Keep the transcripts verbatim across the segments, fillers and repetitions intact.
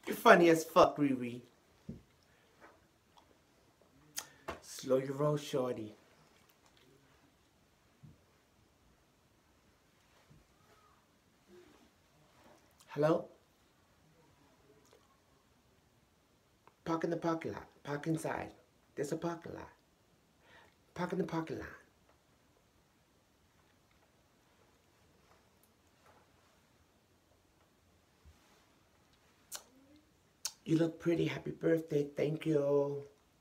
You're funny as fuck, Riri. Slow your roll, shorty. Hello? Park in the parking lot. Park inside. There's a parking lot. Park in the parking lot. You look pretty. Happy birthday. Thank you.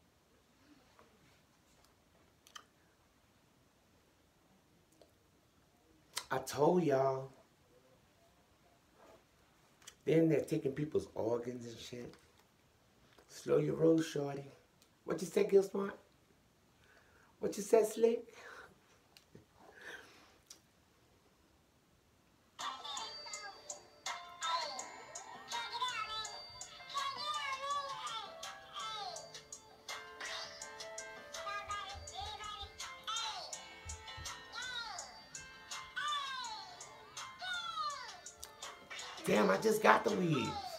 I told y'all. Then they're taking people's organs and shit. Slow your roll, shorty. What you say, Gil Smart? What you said, Slick? Damn, I just got the weed.